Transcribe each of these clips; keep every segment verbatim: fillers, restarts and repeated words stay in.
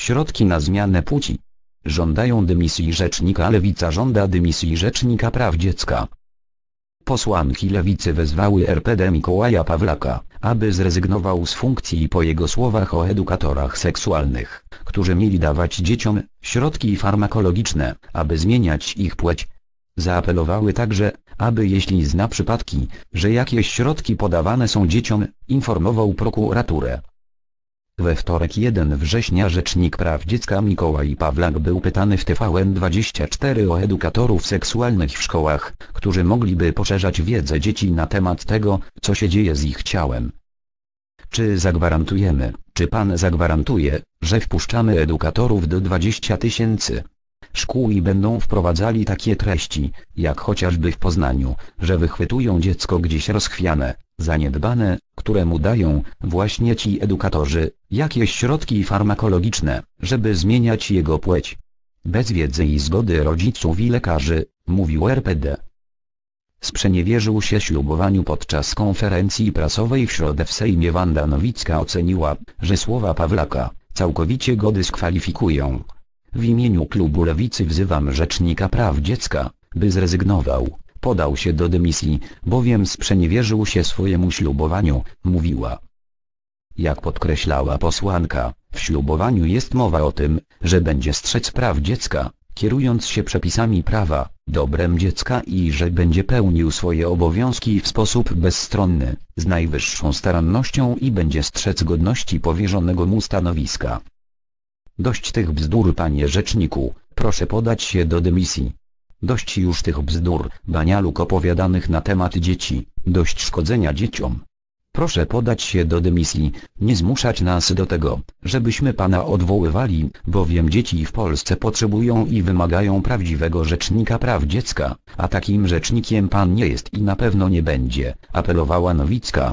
środki na zmianę płci. Żądają dymisji rzecznika. Lewica żąda dymisji rzecznika praw dziecka. Posłanki Lewicy wezwały R P D Mikołaja Pawlaka, aby zrezygnował z funkcji po jego słowach o edukatorach seksualnych, którzy mieli dawać dzieciom środki farmakologiczne, aby zmieniać ich płeć. Zaapelowały także, aby jeśli zna przypadki, że jakieś środki podawane są dzieciom, informował prokuraturę. We wtorek pierwszego września rzecznik praw dziecka Mikołaj Pawlak był pytany w T V N dwadzieścia cztery o edukatorów seksualnych w szkołach, którzy mogliby poszerzać wiedzę dzieci na temat tego, co się dzieje z ich ciałem. Czy zagwarantujemy, czy pan zagwarantuje, że wpuszczamy edukatorów do dwudziestu tysięcy szkół i będą wprowadzali takie treści, jak chociażby w Poznaniu, że wychwytują dziecko gdzieś rozchwiane, zaniedbane, któremu dają, właśnie ci edukatorzy, jakieś środki farmakologiczne, żeby zmieniać jego płeć. Bez wiedzy i zgody rodziców i lekarzy, mówił R P D. Sprzeniewierzył się ślubowaniu. Podczas konferencji prasowej w środę w Sejmie Wanda Nowicka oceniła, że słowa Pawlaka całkowicie go dyskwalifikują. W imieniu klubu Lewicy wzywam rzecznika praw dziecka, by zrezygnował, podał się do dymisji, bowiem sprzeniewierzył się swojemu ślubowaniu, mówiła. Jak podkreślała posłanka, w ślubowaniu jest mowa o tym, że będzie strzec praw dziecka, kierując się przepisami prawa, dobrem dziecka i że będzie pełnił swoje obowiązki w sposób bezstronny, z najwyższą starannością i będzie strzec godności powierzonego mu stanowiska. Dość tych bzdur, panie rzeczniku, proszę podać się do dymisji. Dość już tych bzdur, banialuk opowiadanych na temat dzieci, dość szkodzenia dzieciom. Proszę podać się do dymisji, nie zmuszać nas do tego, żebyśmy pana odwoływali, bowiem dzieci w Polsce potrzebują i wymagają prawdziwego rzecznika praw dziecka, a takim rzecznikiem pan nie jest i na pewno nie będzie, apelowała Nowicka.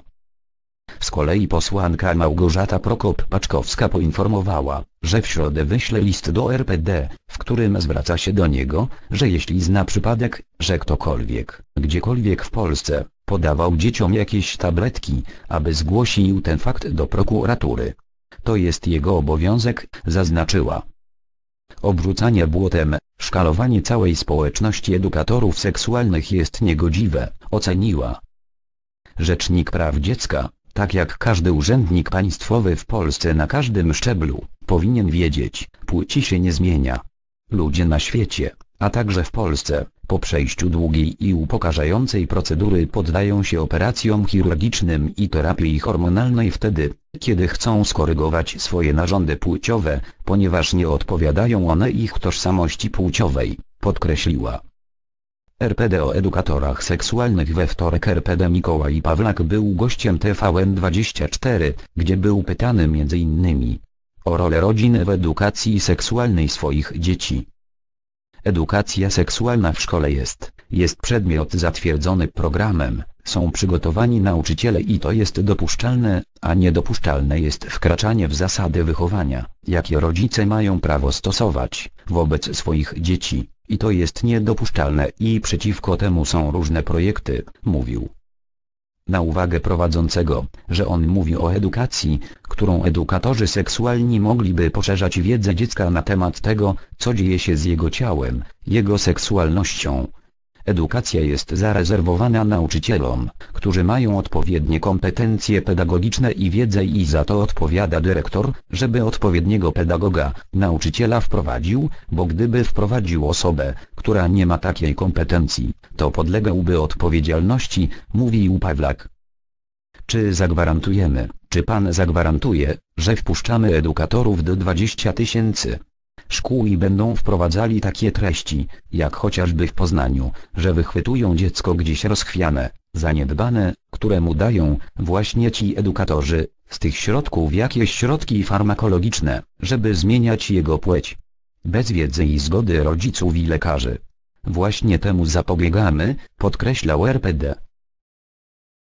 Z kolei posłanka Małgorzata Prokop-Paczkowska poinformowała, że w środę wyśle list do R P D, w którym zwraca się do niego, że jeśli zna przypadek, że ktokolwiek, gdziekolwiek w Polsce, podawał dzieciom jakieś tabletki, aby zgłosił ten fakt do prokuratury. To jest jego obowiązek, zaznaczyła. Obrzucanie błotem, szkalowanie całej społeczności edukatorów seksualnych jest niegodziwe, oceniła. Rzecznik praw dziecka, tak jak każdy urzędnik państwowy w Polsce na każdym szczeblu, powinien wiedzieć, płci się nie zmienia. Ludzie na świecie, a także w Polsce, po przejściu długiej i upokarzającej procedury poddają się operacjom chirurgicznym i terapii hormonalnej wtedy, kiedy chcą skorygować swoje narządy płciowe, ponieważ nie odpowiadają one ich tożsamości płciowej, podkreśliła. R P D o edukatorach seksualnych. We wtorek R P D Mikołaj Pawlak był gościem T V N dwadzieścia cztery, gdzie był pytany m.in. o rolę rodziny w edukacji seksualnej swoich dzieci. Edukacja seksualna w szkole jest, jest przedmiot zatwierdzony programem, są przygotowani nauczyciele i to jest dopuszczalne, a niedopuszczalne jest wkraczanie w zasady wychowania, jakie rodzice mają prawo stosować wobec swoich dzieci. I to jest niedopuszczalne i przeciwko temu są różne projekty, mówił. Na uwagę prowadzącego, że on mówi o edukacji, którą edukatorzy seksualni mogliby poszerzać wiedzę dziecka na temat tego, co dzieje się z jego ciałem, jego seksualnością. Edukacja jest zarezerwowana nauczycielom, którzy mają odpowiednie kompetencje pedagogiczne i wiedzę i za to odpowiada dyrektor, żeby odpowiedniego pedagoga, nauczyciela wprowadził, bo gdyby wprowadził osobę, która nie ma takiej kompetencji, to podlegałby odpowiedzialności, mówił Pawlak. Czy zagwarantujemy, czy pan zagwarantuje, że wpuszczamy edukatorów do dwudziestu tysięcy szkół i będą wprowadzali takie treści, jak chociażby w Poznaniu, że wychwytują dziecko gdzieś rozchwiane, zaniedbane, któremu dają, właśnie ci edukatorzy, z tych środków jakieś środki farmakologiczne, żeby zmieniać jego płeć. Bez wiedzy i zgody rodziców i lekarzy. Właśnie temu zapobiegamy, podkreślał R P D.